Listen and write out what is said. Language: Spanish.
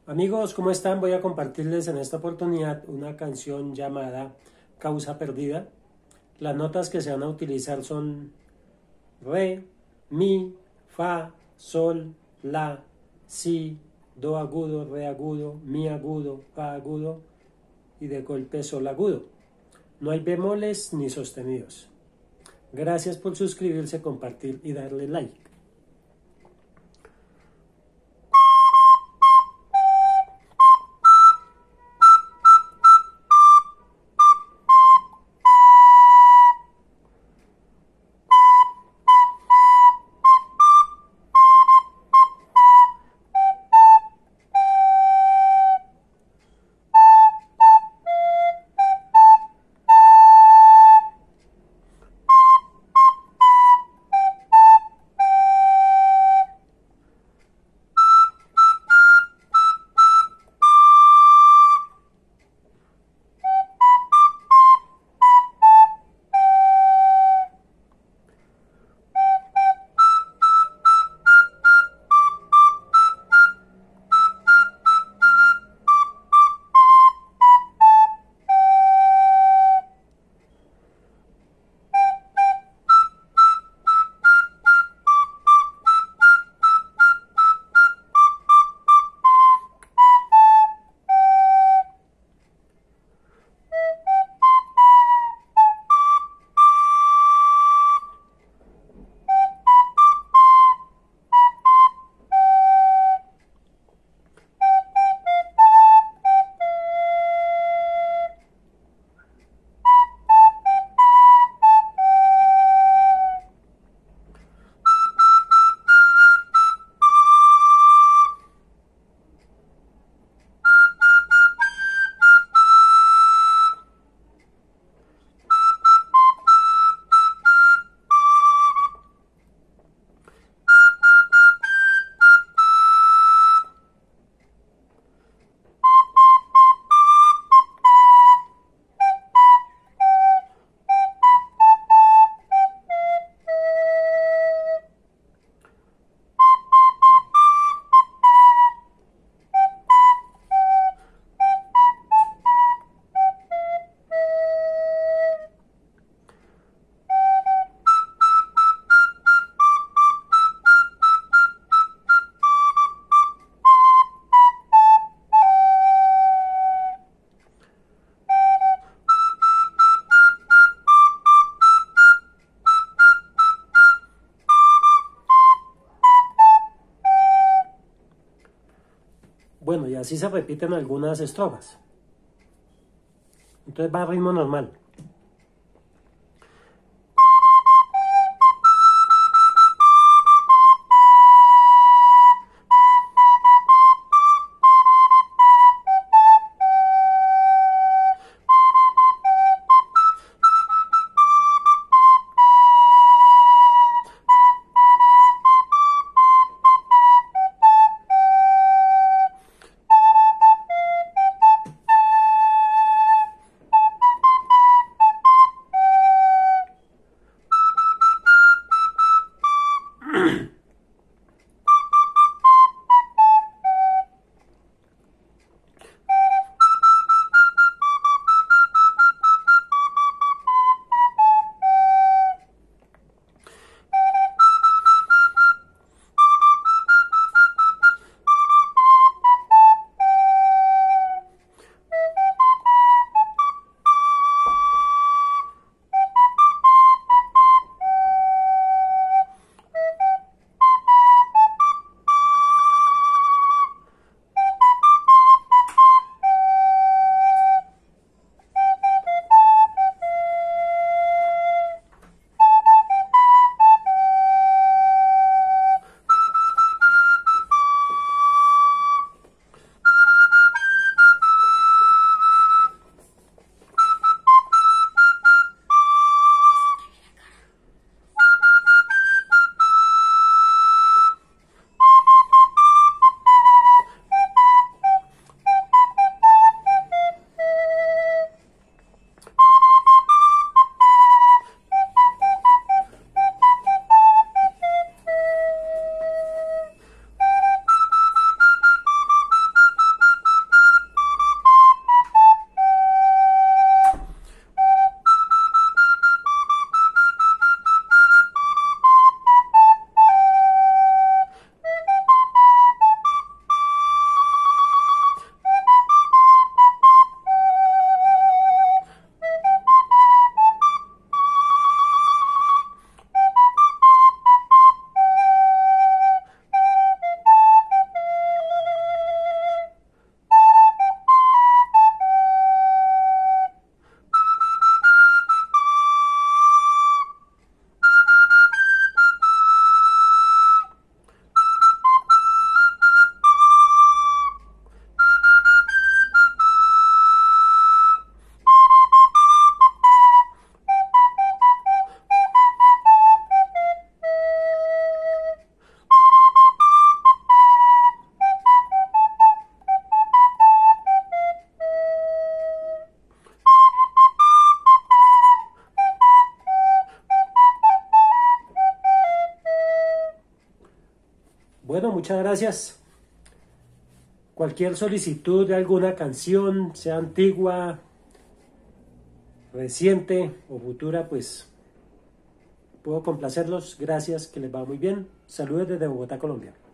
Amigos, ¿cómo están? Voy a compartirles en esta oportunidad una canción llamada Causa Perdida. Las notas que se van a utilizar son re, mi, fa, sol, la, si, do agudo, re agudo, mi agudo, fa agudo y de golpe sol agudo. No hay bemoles ni sostenidos. Gracias por suscribirse, compartir y darle like. Bueno, y así se repiten algunas estrofas. Entonces va a ritmo normal. bueno, muchas gracias. Cualquier solicitud de alguna canción, sea antigua, reciente o futura, pues puedo complacerlos. Gracias, que les va muy bien. Saludos desde Bogotá, Colombia.